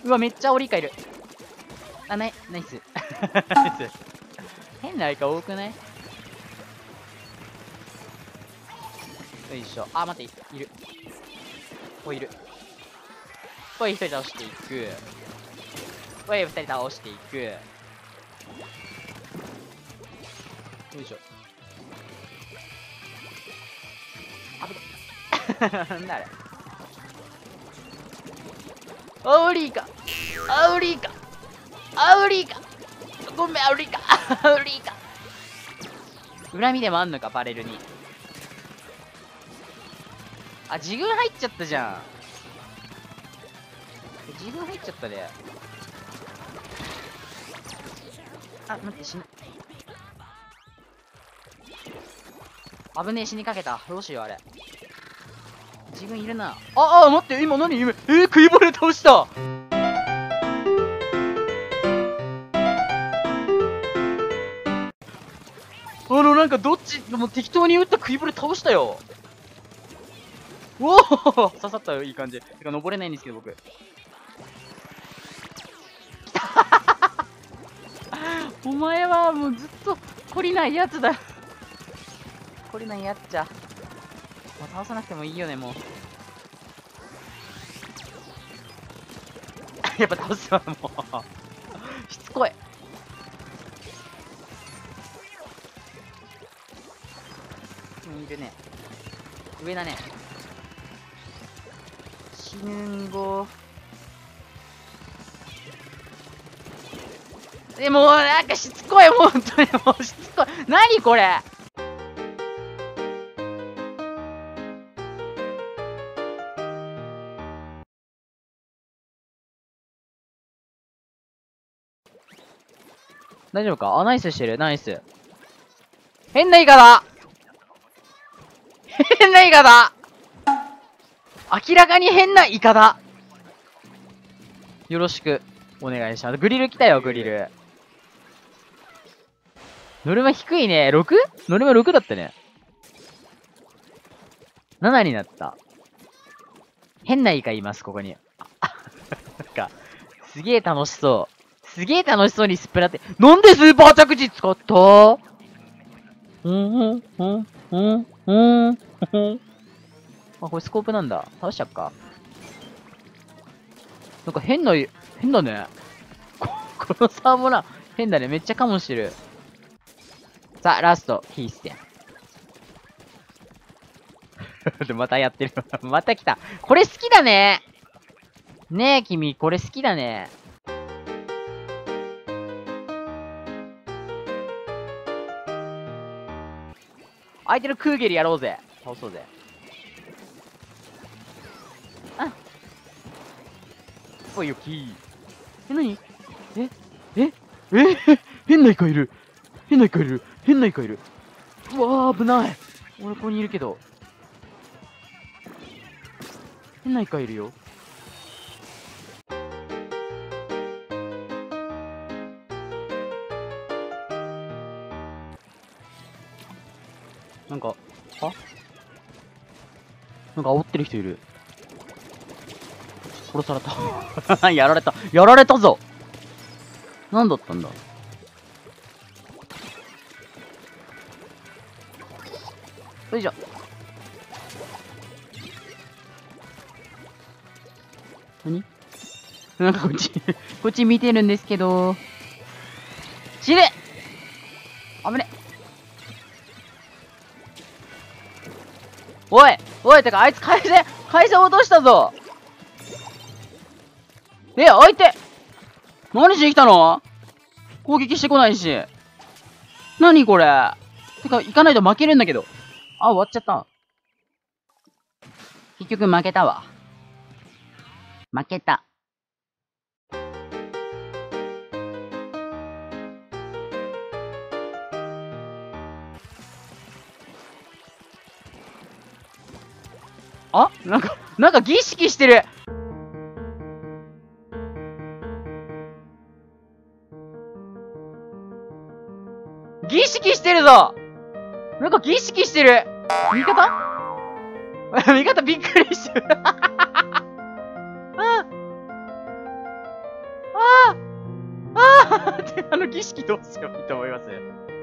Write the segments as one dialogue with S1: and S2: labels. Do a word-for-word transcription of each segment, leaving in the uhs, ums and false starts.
S1: うわ、めっちゃオリイカいる。あ、ない、ナイス。ナイス。変なイカ多くない？よいしょ。あ、待って、いる。お、いる。おい、一人倒していく。おい、二人倒していく。よいしょ。あぶね。なんだあれ。アウリイカアウリイカアウリイカごめん、アウリイカアウリイカ恨みでもあんのか、バレルに。あ、自分入っちゃったじゃん。自分入っちゃったね。あ、待って、死ぬ。危ねえ、死にかけた。どうしよう、あれ。自分いるな。あ、あ、待って、今何今、えー、食い惚れ倒した。あの、なんかどっち、もう適当に打った食い惚れ倒したよ。おお刺さったよ、いい感じ。てか、登れないんですけど、僕。お前はもうずっと懲りないやつだ。懲りないやっちゃ。もう倒さなくてもいいよね、もう。やっぱ倒すわ、もう。しつこい。いるね。上だね。死ぬんご。でもなんかしつこい、本当にもうしつこい。何これ。大丈夫か。あ、ナイスしてる、ナイス。変なイカだ。変なイカだ。明らかに変なイカだ。よろしくお願いします。グリル来たよ、グリル。ノルマ低いね。ろく？ ノルマろくだったね。ななになった。変なイカいます、ここに。なんか、すげえ楽しそう。すげえ楽しそうにスプラって。なんでスーパー着地使ったー？うんうん、うん、うん、うん、うん。あ、これスコープなんだ。倒しちゃっか。なんか変な、変だね。こ, このサーモラ変だね。めっちゃカモしてる。さあ、ラスト、ヒーステン。またやってる。また来た。これ好きだね。ねえ、君、これ好きだね。相手のクーゲルやろうぜ。倒そうぜ。あおいよきー。え、なにえええ変なイカいる。変なイカいる。変なイカいる。うわー、危ない。俺ここにいるけど。変なイカいるよ。なんか、あなんか煽ってる人いる。殺された。やられた。やられたぞ。なんだったんだ。よいしょ。何なんかこっち、こっち見てるんですけど。死ね！危ね。おいおい、てかあいつ会社、会社落としたぞ。え、相手何しに来たの？攻撃してこないし。何これ。てか、行かないと負けるんだけど。あ、終わっちゃった。結局負けたわ。負けた。あ、なんか、なんか儀式してる。儀式してるぞ。なんか儀式してる。味方味方びっくりしてる。ああああってあの儀式どうすればいいと思います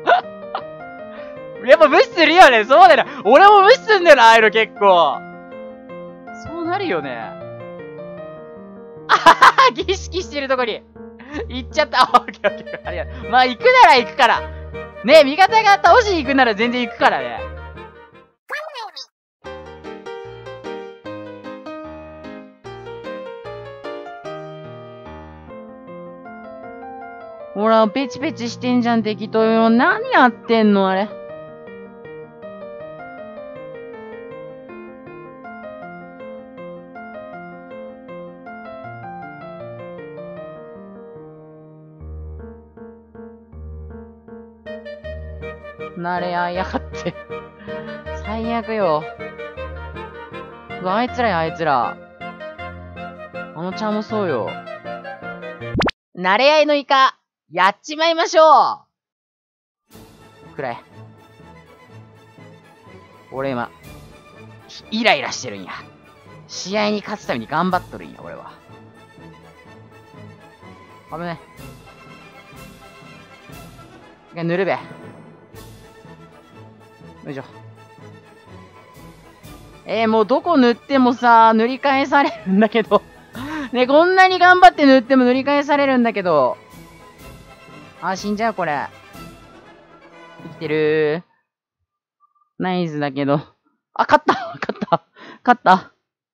S1: やっぱ無視するよね。そうだよね。俺も無視すんだよな、ああいうの結構。そうなるよね。あはは儀式してるとこに行っちゃった。あ、オッケーオッケー。ありがとう。まあ行くなら行くから。ね、味方が倒しに行くなら全然行くからね。ほら、ペチペチしてんじゃん、適当よ。何やってんの、あれ。慣れ合いやがって。最悪よ。うわ、あいつらや、あいつら。あのちゃんもそうよ。慣れ合いのイカ、やっちまいましょうくらい。俺今、イライラしてるんや。試合に勝つために頑張っとるんや、俺は。危ない。一回塗るべ。よいしょ。えー、もうどこ塗ってもさ、塗り返されるんだけど。ね、こんなに頑張って塗っても塗り返されるんだけど。あ、死んじゃう、これ。生きてるー。ナイスだけど。あ、勝った勝った勝った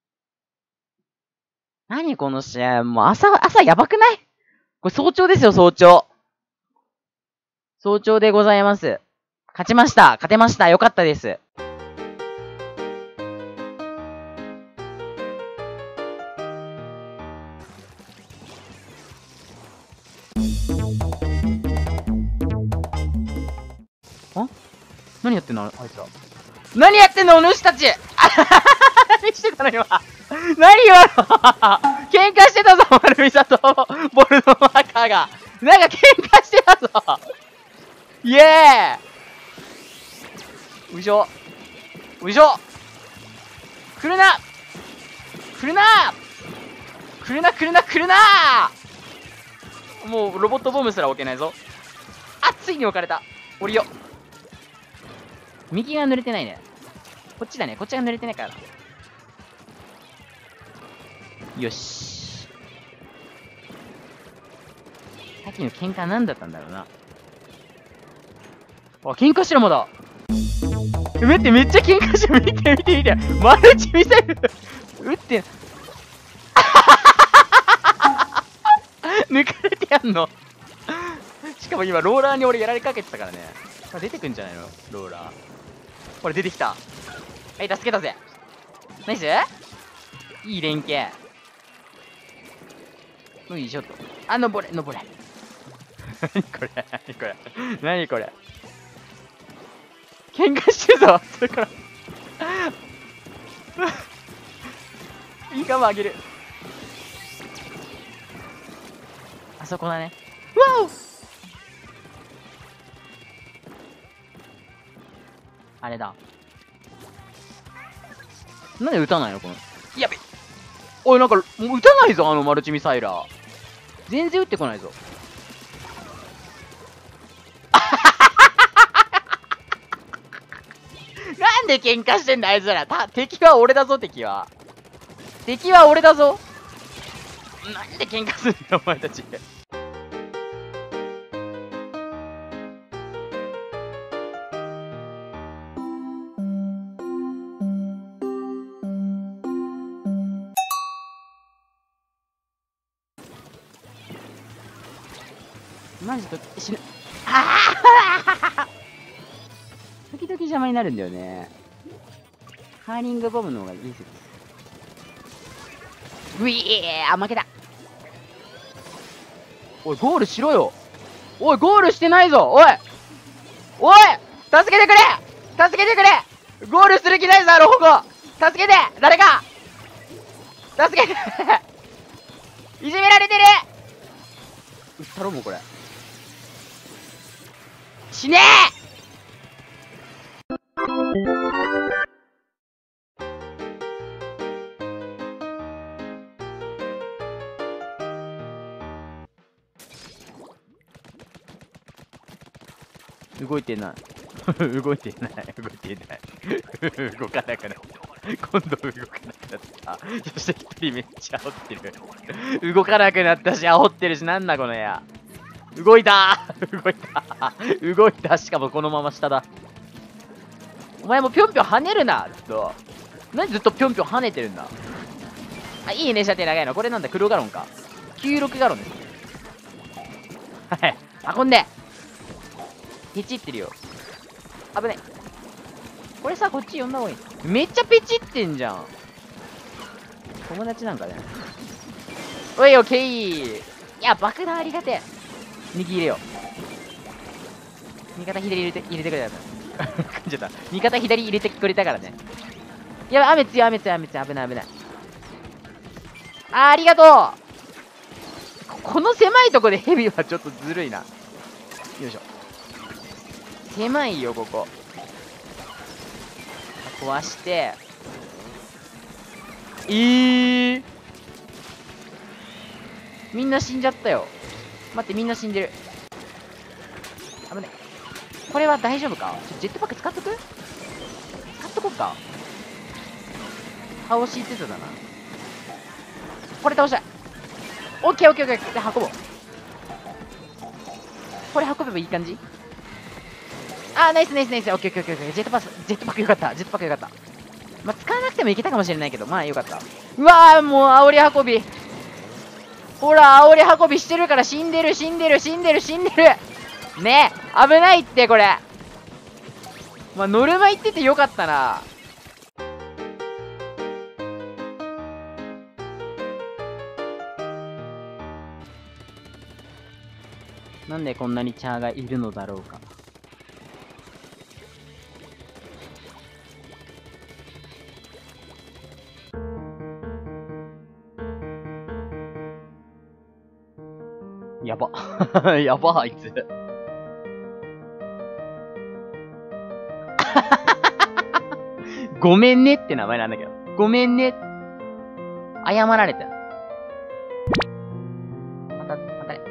S1: 何この試合もう朝、朝やばくないこれ早朝ですよ、早朝。早朝でございます。勝ちました。勝てました。よかったです。あ何やってんのあいつら。何やってんのお主たち何してたの今何今の喧嘩してたぞ丸美里ボルドマーカーがなんか喧嘩してたぞイエーイういしょういしょ来るな来るな来るな来るな来るなもうロボットボムすら置けないぞあついに置かれた降りよ右が濡れてないねこっちだねこっちが濡れてないからよしさっきの喧嘩何だったんだろうなあ喧嘩してるまだ待ってめっちゃ喧嘩してる見て見て見てマルチミサイル撃って抜かれてやんのしかも今ローラーに俺やられかけてたからね出てくんじゃないのローラーこれ出てきたはい助けたぜナイスいい連携よいしょっとあ登れ登れ何これ何これ何これ喧嘩してるぞそれからいいかもあげるあそこだねわおあれだなんで撃たないのこのやべおいなんかもう撃たないぞあのマルチミサイラー全然撃ってこないぞなんで喧嘩してんだあいつらた敵は俺だぞ敵は敵は俺だぞなんで喧嘩するんだお前たちマジと死ぬああ時々邪魔になるんだよねカーリングボムの方がいいですういーあ負けたおいゴールしろよおいゴールしてないぞおいおい助けてくれ助けてくれゴールする気ないぞあの方向助けて誰か助けていじめられてる撃ったろもうこれ死ね動いてない。動いてない。動いてない。動かなくなった。今度動かなくなった。そして一人めっちゃ煽ってる。動かなくなったし、煽ってるし、なんだこの部屋。動いたー動いたー動いた。しかもこのまま下だ。お前もぴょんぴょん跳ねるなずっと。何ずっとぴょんぴょん跳ねてるんだ。あ、いいね、射程長いの。これなんだ、黒ガロンか。きゅうじゅうろくガロンです。はい。運んで。ペチってるよ。危ない。これさ、こっち呼んだ方がいい。めっちゃペチってんじゃん。友達なんかね。おい、オッケー。いや、爆弾ありがてえ。右入れよう。味方左入れて、入れてくれた。噛んじゃった。味方左入れてくれたからね。やばい、雨強い、雨強い、雨強い。危ない、危ない。あー、ありがとう。ここの狭いとこでヘビはちょっとずるいな。よいしょ。狭いよ、ここ。壊して。えー。みんな死んじゃったよ。待って、みんな死んでる。危ない。これは大丈夫か？ちょジェットパック使っとく？使っとこっか。倒しつつだな。これ倒したい。オッケーオッケーオッケー。で、運ぼう。これ運べばいい感じ？あー、ナイスナイスナイス。オッケーオッケーオッケー。ジェットパス、ジェットパックよかった。ジェットパックよかった。まあ、使わなくてもいけたかもしれないけど、まあよかった。うわー、もう煽り運び。ほら、煽り運びしてるから死んでる、死んでる、死んでる、死んでる。ねえ、危ないって、これ。まあ、ノルマ行っててよかったな。なんでこんなにチャーがいるのだろうか。やば。やば、あいつ。ごめんねって名前なんだけど。ごめんね。謝られた。また、またね。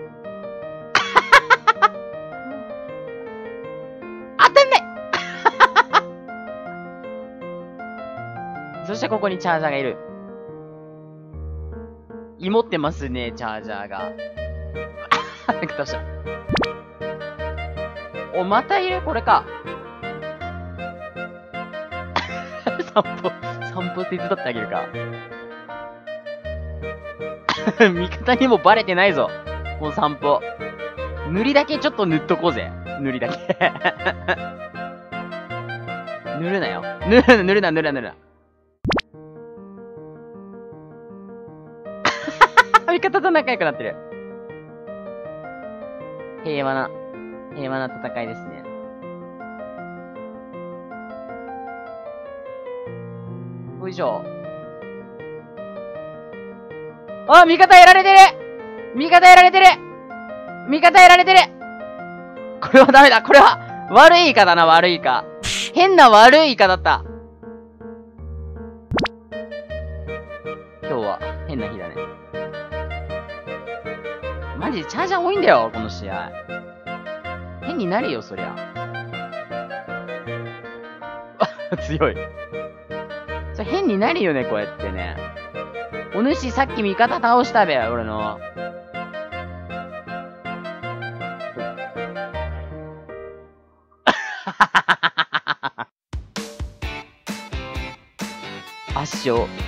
S1: 当たんないそしてここにチャージャーがいる。芋ってますね、チャージャーが。なんかどうしたお、またいるこれか。散歩、散歩手伝ってあげるか。味方にもバレてないぞ。この散歩。塗りだけちょっと塗っとこうぜ。塗りだけ。塗るなよ。塗るな、塗るな、塗るな、塗るな。味方と仲良くなってる。平和な、平和な戦いですね。よいしょ。あ、味方やられてる味方やられてる味方やられてるこれはダメだこれは悪いイカだな、悪いイカ。変な悪いイカだった。今日は変な日だね。マジでチャージャー多いんだよ、この試合。変になるよ、そりゃ。強い。それ変になるよね、こうやってね。お主さっき味方倒したべ、俺の。圧勝。